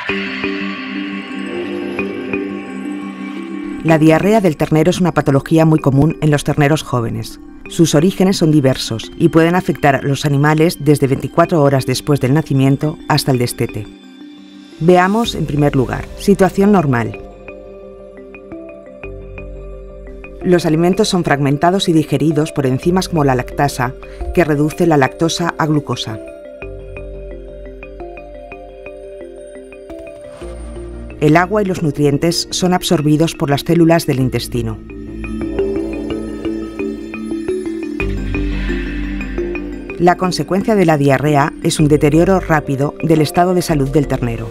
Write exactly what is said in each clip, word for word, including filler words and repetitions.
La diarrea del ternero es una patología muy común en los terneros jóvenes. Sus orígenes son diversos y pueden afectar a los animales desde veinticuatro horas después del nacimiento hasta el destete. Veamos, en primer lugar, situación normal. Los alimentos son fragmentados y digeridos por enzimas como la lactasa, que reduce la lactosa a glucosa. El agua y los nutrientes son absorbidos por las células del intestino. La consecuencia de la diarrea es un deterioro rápido del estado de salud del ternero.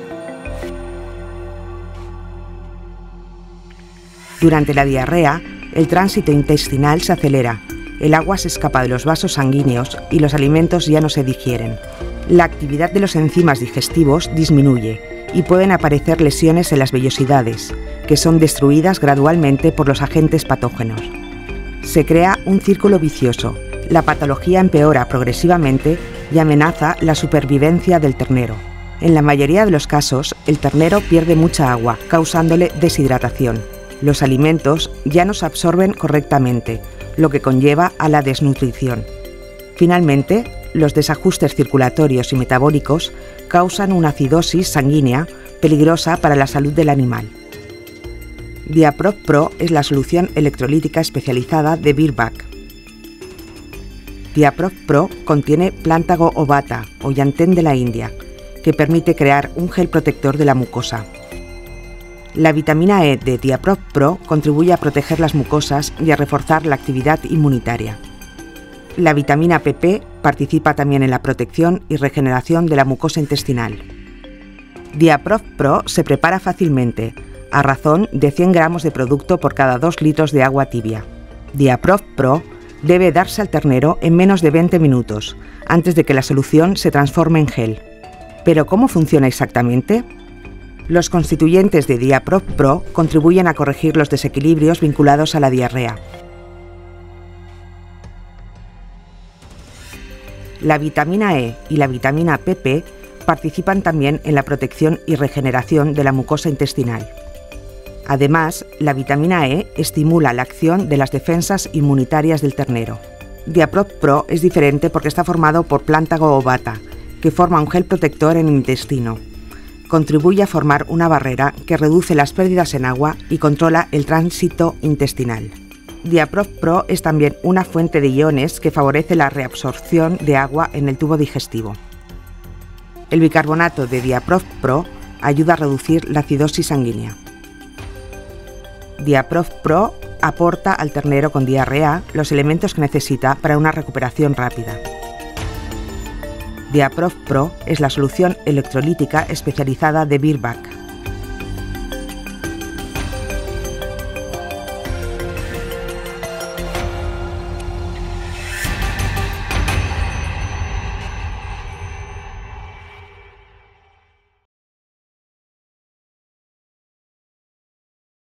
Durante la diarrea, el tránsito intestinal se acelera, el agua se escapa de los vasos sanguíneos y los alimentos ya no se digieren. La actividad de los enzimas digestivos disminuye y pueden aparecer lesiones en las vellosidades, que son destruidas gradualmente por los agentes patógenos. Se crea un círculo vicioso. La patología empeora progresivamente y amenaza la supervivencia del ternero. En la mayoría de los casos, el ternero pierde mucha agua, causándole deshidratación. Los alimentos ya no se absorben correctamente, lo que conlleva a la desnutrición. Finalmente, los desajustes circulatorios y metabólicos causan una acidosis sanguínea peligrosa para la salud del animal. Diaprop Pro es la solución electrolítica especializada de Virbac. Diaprop Pro contiene plántago ovata o llantén de la India, que permite crear un gel protector de la mucosa. La vitamina E de Diaprop Pro contribuye a proteger las mucosas y a reforzar la actividad inmunitaria. La vitamina P P participa también en la protección y regeneración de la mucosa intestinal. Diaprop Pro se prepara fácilmente, a razón de cien gramos de producto por cada dos litros de agua tibia. Diaprop Pro debe darse al ternero en menos de veinte minutos, antes de que la solución se transforme en gel. ¿Pero cómo funciona exactamente? Los constituyentes de Diaprop Pro contribuyen a corregir los desequilibrios vinculados a la diarrea. La vitamina E y la vitamina P P participan también en la protección y regeneración de la mucosa intestinal. Además, la vitamina E estimula la acción de las defensas inmunitarias del ternero. Diaprop Pro es diferente porque está formado por plántago ovata, que forma un gel protector en el intestino. Contribuye a formar una barrera que reduce las pérdidas en agua y controla el tránsito intestinal. Diaprop Pro es también una fuente de iones que favorece la reabsorción de agua en el tubo digestivo. El bicarbonato de Diaprop Pro ayuda a reducir la acidosis sanguínea. Diaprop Pro aporta al ternero con diarrea los elementos que necesita para una recuperación rápida. Diaprop Pro es la solución electrolítica especializada de Virbac.